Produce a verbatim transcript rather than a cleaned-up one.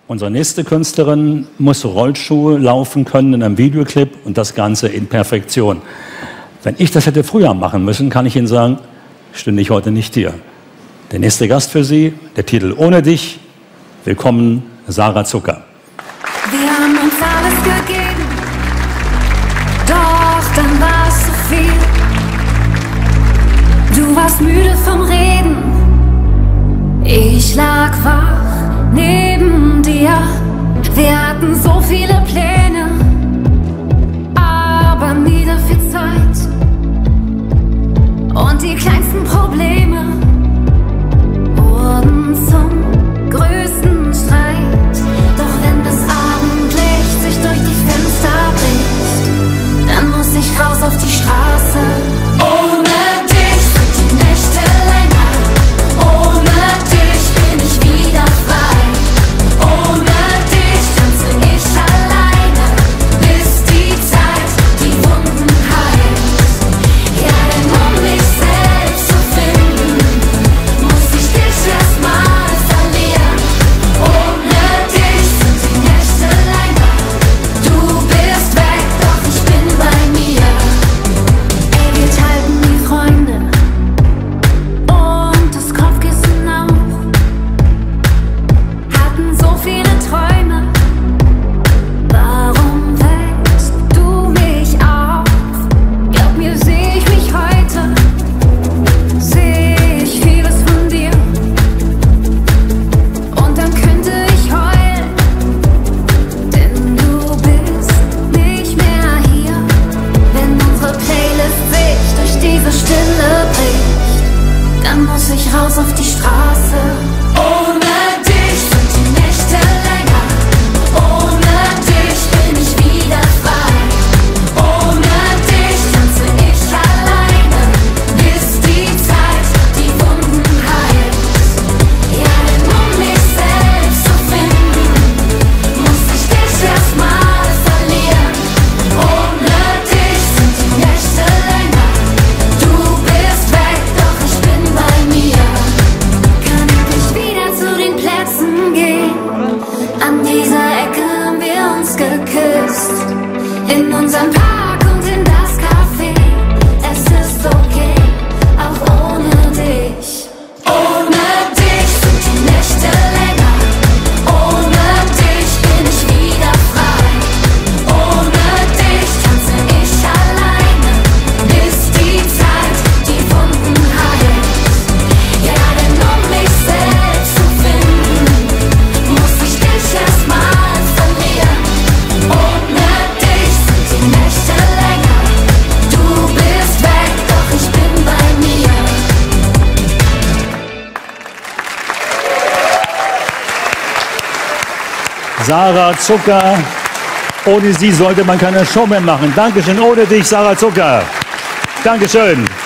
Unsere nächste Künstlerin muss Rollschuhe laufen können in einem Videoclip und das Ganze in Perfektion. Wenn ich das hätte früher machen müssen, kann ich Ihnen sagen, stünde ich heute nicht hier. Der nächste Gast für Sie, der Titel Ohne dich. Willkommen, Sarah Zucker. Wir haben uns alles gegeben, doch dann war es zu viel. Du warst müde vom Reden, ich lag wach neben dir. Wir hatten so viele Pläne, aber nie dafür Zeit. Und die kleinsten Probleme wurden zum größten Streit. Doch wenn das Abendlicht sich durch die Fenster bricht, dann muss ich raus auf die Straße. Ohne dich sind die Nächte länger, ohne dich bin ich wieder frei. Ohne dich tanze ich alleine, bis die Zeit die Wunden heilt. Ja, denn um mich selbst zu finden, muss ich dich erstmal verlieren. Ohne dich sind die Nächte länger, du bist weg, doch ich bin bei mir. Ey, wir teilten die Freunde und das Kopfkissen auch, hatten so viele Träume. Warum wächst du mich auf? Glaub mir, seh ich mich heute, seh ich vieles von dir. Und dann könnte ich heulen, denn du bist nicht mehr hier. Wenn unsere Playlist sich durch diese Stille bricht, dann muss ich raus auf die Straße. Ohne dich sind die Nächte länger, ohne dich bin ich wieder frei. Ohne dich tanze ich alleine, bis die Zeit die Wunden heilt. Ja, denn um mich selbst zu finden, muss ich dich erstmal verlieren. Ohne dich sind die Nächte länger, du bist weg, doch ich bin bei mir. Kann ich wieder zu den Plätzen gehen? An dieser Ecke haben wir uns geküsst, in unserem Park und in das Café. Es ist okay, auch ohne dich. Ohne dich sind die Nächte länger, ohne dich bin ich wieder frei. Ohne dich tanze ich alleine, bis die Zeit die Wunden heilt. Ja, denn um mich selbst zu finden, muss ich dich erstmal verlieren. Ohne dich sind die Nächte länger, du bist weg, doch ich bin bei mir. Sarah Zucker. Ohne sie sollte man keine Show mehr machen. Dankeschön, ohne dich, Sarah Zucker. Dankeschön.